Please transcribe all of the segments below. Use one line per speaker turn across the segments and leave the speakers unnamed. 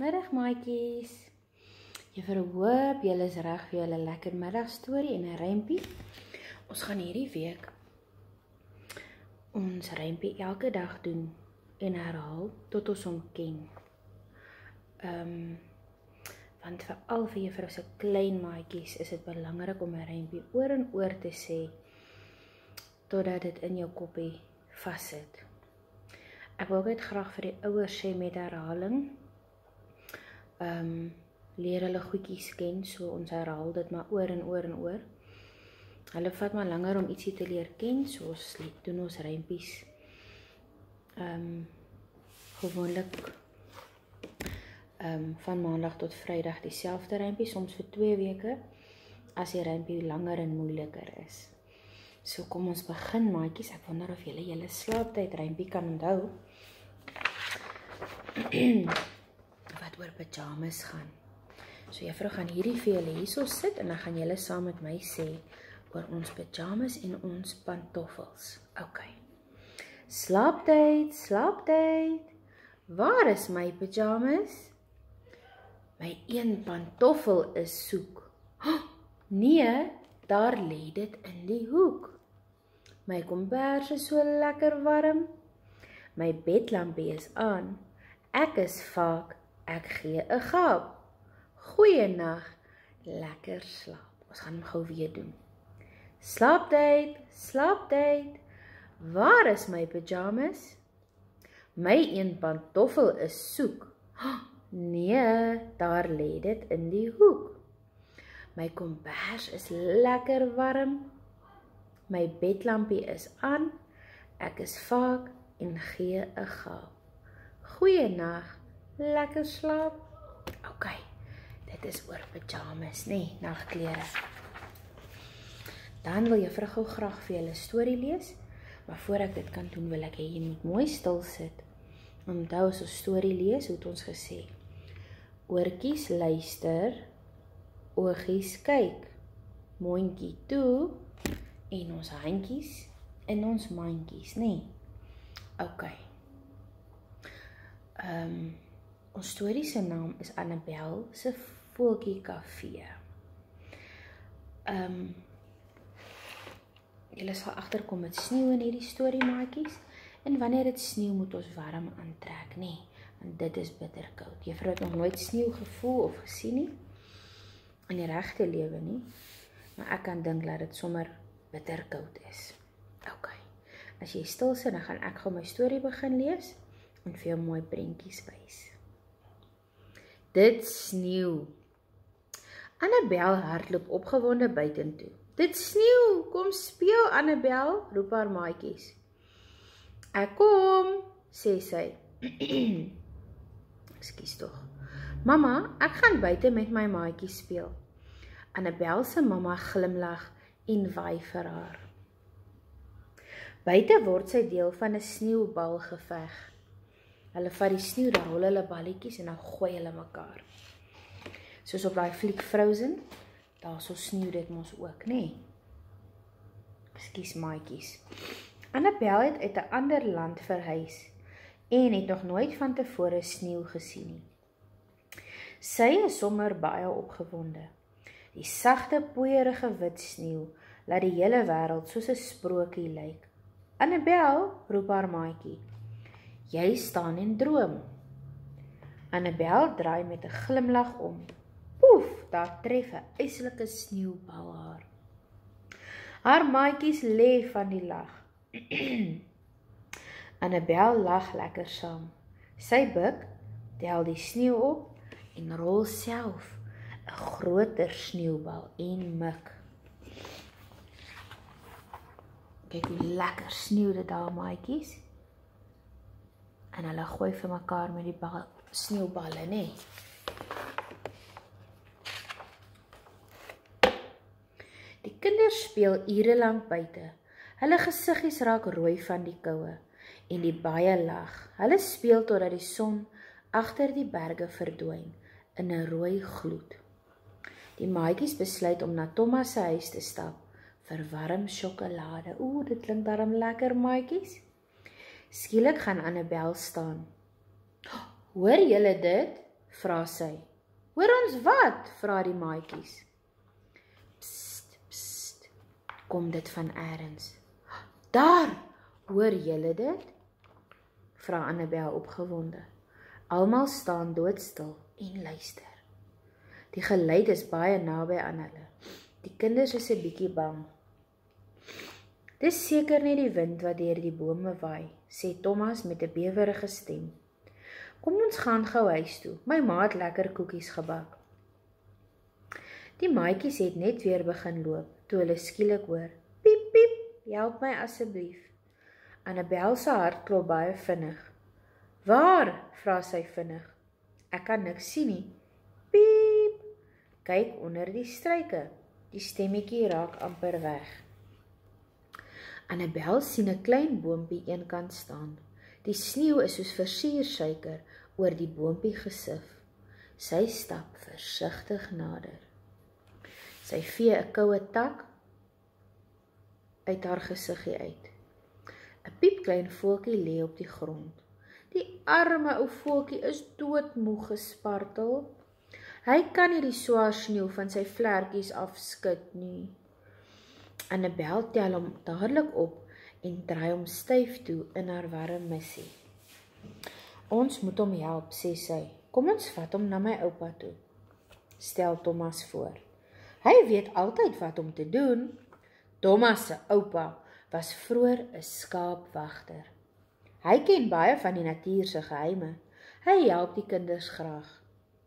Middag maatjies. Juffrou hoop julle is reg vir julle lekker middagstorie en 'n rympie. Ons gaan hierdie week ons rympie elke dag doen en herhaal tot ons hom ken. Want veral vir juffrou se klein maatjies is dit belangrik om 'n rympie oor en oor te sê totdat dit in jou koppie vassit. Ek wil ook net graag vir die ouers sê met herhaling. Leer hulle goedjies ken, so ons herhaal dit maar oor en oor en oor. Hulle vat maar langer om ietsie te leer ken, so ons doen ons rympies. Gewoonlik van maandag tot vrydag dieselfde rympie, soms vir 2 weke, as die rympie langer en moeiliker is. So kom ons begin maatjies, ek wonder of julle slaaptyd rympie kan onthou. Wat oor pyjamas gaan. So juffrou gaan hierdie vir julle hierso sit en dan gaan julle saam met my sê oor ons pyjamas en ons pantoffels. OK. Slaaptyd, slaaptyd. Waar is my pyjamas? My een pantoffel is soek. Oh, nee, daar lê dit in die hoek. My kombers is so lekker warm. My bedlampie is aan. Ek is vaak, ek gee 'n gaap. Goeienag, lekker slaap. Ons gaan hom gou weer doen. Slaaptyd, slaaptyd. Waar is my pyjamas? My een pantoffel is soek. Oh, nee, daar lê dit in die hoek. My kombers is lekker warm. My bedlampie is aan. Ek is vaak en gee 'n gaap. Goeienag, lekker slaap. OK, dit is oor pyjamas, nee, nagklere. Dan wil juffrou gou graag vir julle storie lees, maar voor ek dit kan doen, wil ek hê jy moet mooi stil sit. Onthou as ons storie lees, hoe het ons gesê? Oortjies luister, oogies kyk, mondjie toe, en ons handjies en ons mandjies, nee. OK. Ons storie se naam is Annabel se voeltjie kafee. Julle sal agterkom met sneeu in hierdie storie maatjies, en wanneer dit sneeu moet ons warm aantrek, nee, want dit is bitterkoud. Juffrou het nog nooit sneeu gevoel of gesien nie, in die regte lewe nie, maar ek kan dink dat dit sommer bitterkoud is. OK, as jy stil sit, dan gaan ek gou my storie begin lees, en vir jou mooi prentjies wys. Dit sneeu. Annabel hardloop opgewonde buitentoe. Dit sneeu, kom speel Annabel, roep haar maatjies. Ek kom, sê sy. Ekskuus tog. Mamma, ek gaan buite met my maatjies speel. Annabel se mamma glimlag en waai vir haar. Buite word sy deel van 'n sneeubalgeveg. Hulle vat die sneeu, dan rol hulle balletjies en dan gooi hulle mekaar. Soos op daai fliek Frozen, daar so sneeu dit mos ook, nee. Ekskuus maatjies. Annabel het uit 'n ander land verhuis en het nog nooit van tevore sneeu gesien nie. Sy is sommer baie opgewonde. Die sagte, poeierige wit sneeu laat die hele wêreld soos 'n sprokie lyk. Annabel, roep haar maatjie. Jy staan en droom. Annabel draai met 'n glimlag om. Poef, daar tref 'n yslike sneeubal haar. Haar maatjies lê van die lag. Annabel lag lekker saam. Sy buig, tel die sneeu op en rol self 'n groter sneeubal en mik. Kyk hoe lekker sneeu dit daar maatjies. En hulle gooi vir mekaar met die sneeuballe, nee. Die kinders speel ure lank buite. Hulle gesiggies raak rooi van die koue en die baie lag. Hulle speel totdat die son agter die berge verdwyn in 'n rooi gloed. Die maatjies besluit om na Thomas se huis te stap vir warm sjokolade. Oeh, dit klink darm lekker maatjies. Skielik gaan Annabel staan. Hoor julle dit? vra sy. Hoor ons wat? Vra die maatjies. Psst, psst, kom dit van elders. Daar, hoor julle dit? Vra Annabel opgewonde. Almal staan doodstil en luister. Die geluid is baie naby aan hulle. Die kinders is 'n bietjie bang. Dis seker net die wind wat deur die bome waai, sê Thomas met 'n bewerige stem. Kom ons gaan gou huis toe, my ma het lekker koekies gebak. Die maatjies het net weer begin loop, toe hulle skielik hoor, piep, piep, help my asseblief. Annabel se hart klop baie vinnig. Waar? Vra sy vinnig. Ek kan niks sien nie. Piep, kyk onder die struike, die stemmetjie raak amper weg. Annabel sien 'n klein boompie eenkant staan. Die sneeu is soos versiersuiker oor die boompie gesif. Sy stap versigtig nader. Sy vee 'n koue tak uit haar gesiggie uit. 'n Piepklein voeltjie lê op die grond. Die arme ou voeltjie is doodmoeg gespartel. Hy kan nie die swaar sneeu van sy vlekkies afskud nie. Annabel tel hom dadelik op en draai hom styf toe in haar warm missie. Ons moet hom help, sê sy. Kom ons vat hom na my oupa toe, stel Thomas voor. Hy weet altyd wat om te doen. Thomas se oupa was vroeër 'n skaapwagter. Hy ken baie van die natuur se geheime. Hy help die kinders graag.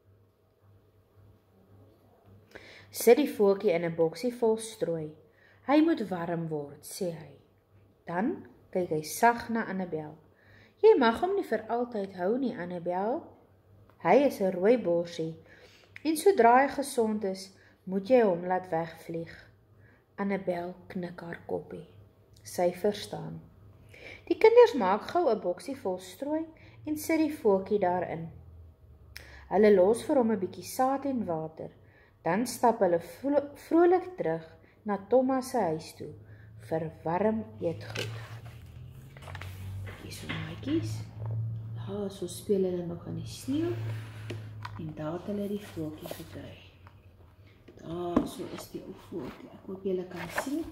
Sit die voeltjie in 'n boksie vol strooi. Hy moet warm word, sê hy. Dan kyk hy sag na Annabel. Jy mag hom nie vir altyd hou nie, Annabel. Hy is 'n rooi borsie en sodra hy gesond is, moet jy hom laat wegvlieg. Annabel knik haar koppie. Sy verstaan. Die kinders maak gou 'n boksie vol strooi en sit die voeltjie daarin. Hulle los vir hom 'n bietjie saad en water. Dan stap hulle vrolik terug na Thomas se huis toe vir warm eetgoed. Hier so maatjies. Daar so speel hulle nog in die sneeu en daar het hulle die voeltjie gekry. Daar so is die ou voeltjie. Ek hoop julle kan sien.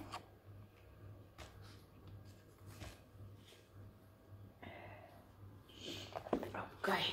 Okay.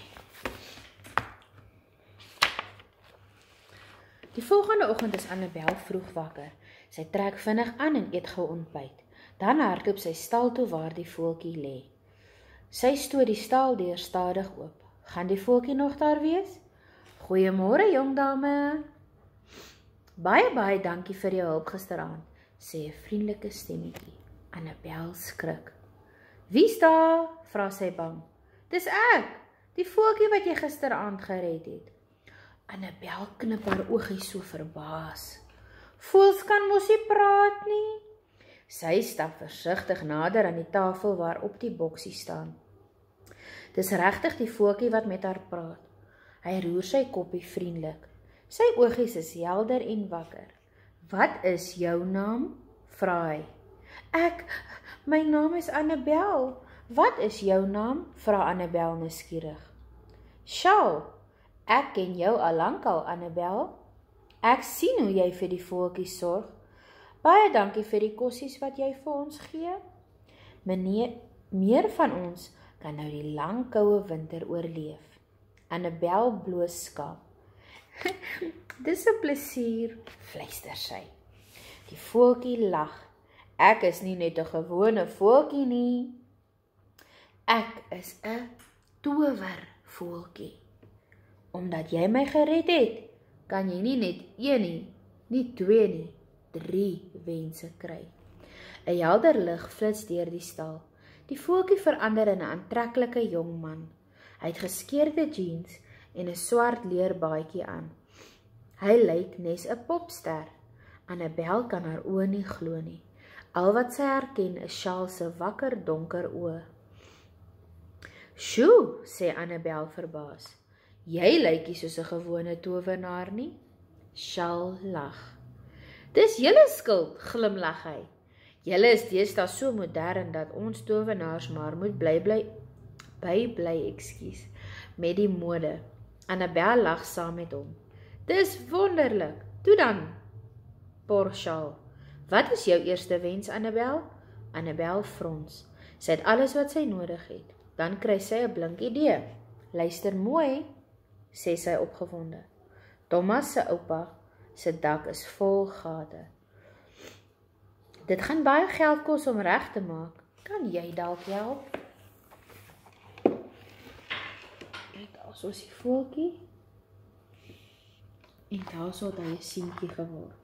Die volgende oggend is Annabel vroeg wakker. Sy trek vinnig aan en eet gou ontbyt. Dan hardloop sy stal toe waar die voeltjie lê. Sy stoot die staldeur stadig oop. Gaan die voeltjie nog daar wees? Goeiemôre, jong dame. Baie dankie vir jou hulp gisteraand, sê 'n vriendelike stemmetjie. Annabel skrik. Wie's daar? Vra sy bang. Dis ek, die voeltjie wat jy gisteraand gered het. Annabel knip haar oogies so verbaas. Voels kan mos nie praat nie. Sy stap versigtig nader aan die tafel waarop die boksie staan. Dis regtig die voeltjie wat met haar praat. Hy roer sy koppie vriendelik. Sy oogies is helder en wakker. Wat is jou naam? Vra hy. My naam is Annabel. Wat is jou naam? Vra Annabel nuuskierig. Sjoe, ek ken jou al lankal, Annabel. Ek sien hoe jy vir die voeltjies sorg. Baie dankie vir die kossies wat jy vir ons gee. Meer van ons kan nou die lang koue winter oorleef. Annabel bloos skaam. Dis 'n plesier, fluister sy. Die voeltjie lag. Ek is nie net 'n gewone voeltjie nie. Ek is 'n towervoeltjie. Omdat jy my gered het, kan jy nie net 1 nie, nie 2 nie, 3 wense kry. 'n Helder lig flits deur die stal. Die voeltjie verander in 'n aantreklike jong man. Hy het geskeurde jeans en 'n swart leerbaadjie aan. Hy lyk nes 'n popster. Annabel kan haar oë nie glo nie. Al wat sy herken is Charles se wakker donker oë. Sjoe, sê Annabel verbaas. Jy lyk nie soos 'n gewone towenaar nie. Charles lag. Dis julle skuld, glimlag hy. Julle is deesdae so modern dat ons towenaars maar moet bly met die mode. Annabel lag saam met hom. Dis wonderlik. Toe dan, por Charles. Wat is jou eerste wens, Annabel? Annabel frons. Sy het alles wat sy nodig het. Dan kry sy 'n blink idee. Luister mooi, sê sy opgewonde. Thomas se oupa se dak is vol gate. Dit gaan baie geld kos om reg te maak. Kan jy dalk help? Kyk, daar is die voeltjie. En daar het hy 'n seentjie geword.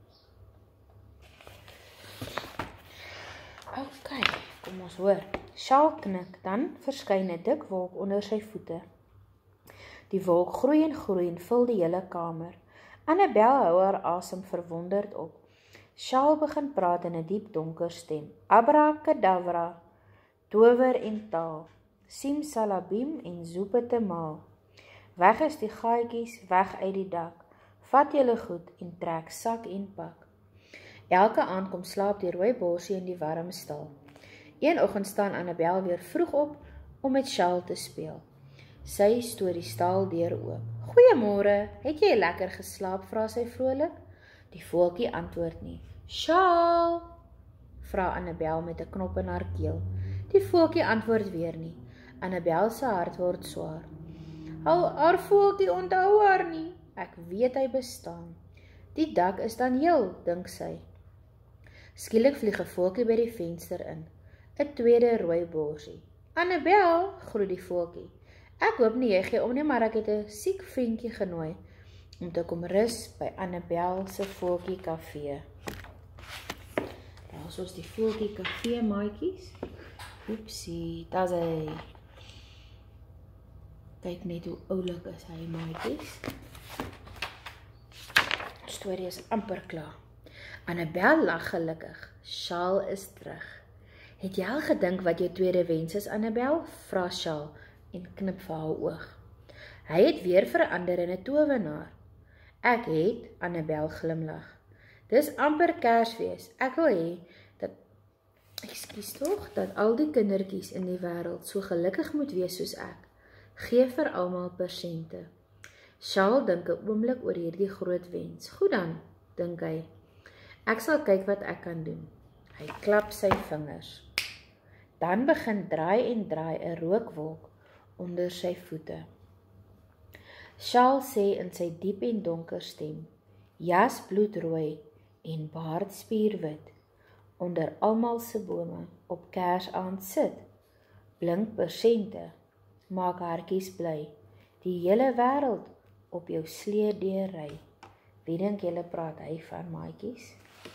Ok, kom ons hoor. Charles knik, dan verskyn 'n dik wolk onder sy voete. Die wolk groei en vul die hele kamer. Annabel hou haar asem verwonderd op. Charles begin praat in 'n diep donker stem. Abracadabra, tower en taal. Simsalabim en zoepete maal. Weg is die gaatjies, weg uit die dak. Vat julle goed en trek sak en pak. Elke aand kom slaap die rooi borsie in die warm stal. Een oggend staan Annabel weer vroeg op om met Charles te speel. Sy stoot die staldeur oop. Goeiemôre, het jy lekker geslaap, vra sy vrolik. Die voeltjie antwoord nie. Charles, vra Annabel met 'n knop in haar keel. Die voeltjie antwoord weer nie. Annabel se hart word swaar. Haar voeltjie onthou haar nie. Ek weet hy bestaan. Die dak is dan heel, dink sy. Skielik vlieg 'n voeltjie by die venster in. 'n tweede rooi borsie. Annabel, groet die voeltjie. Ek hoop nie jy gee om nie, maar ek het 'n siek vriendjie genooi om te kom rus by Annabel se voeltjie kafee. Daar is ons die voeltjie kafee, maatjies. Oepsie, daar's hy. Kyk net hoe oulik is hy, maatjies. Die storie is amper klaar. Annabel lag gelukkig. Charles is terug. Het jy al gedink wat jou tweede wens is, Annabel? Vra Charles en knip vir haar oog. Hy het weer verander in 'n towenaar. Ek het, Annabel glimlag. Dis amper Kersfees. Ek wil hê dat al die kindertjies in die wêreld so gelukkig moet wees soos ek. Gee vir almal persente. Charles dink 'n oomblik oor hierdie groot wens. Goed dan, dink hy. Ek sal kyk wat ek kan doen. Hy klap sy vingers. Dan begin draai 'n rookwolk onder sy voete. Charles sê in sy diep en donker stem, jas bloedrooi en baard spierwit, onder almal se bome op Kersaand sit, blink persente, maak hartjies bly, die hele wêreld op jou sleedeur ry. Wie dink julle praat hy van, maatjies?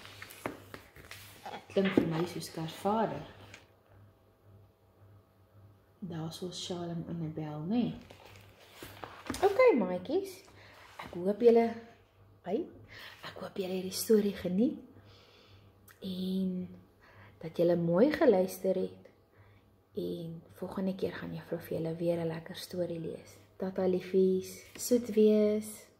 Klink vir my soos Kersvader. Daar is ons Charles en Annabel, nee. Ok, maatjies, ek hoop julle die storie geniet en dat julle mooi geluister het en volgende keer gaan juffrou vir julle weer 'n lekker storie lees. Tata liefies, soet wees.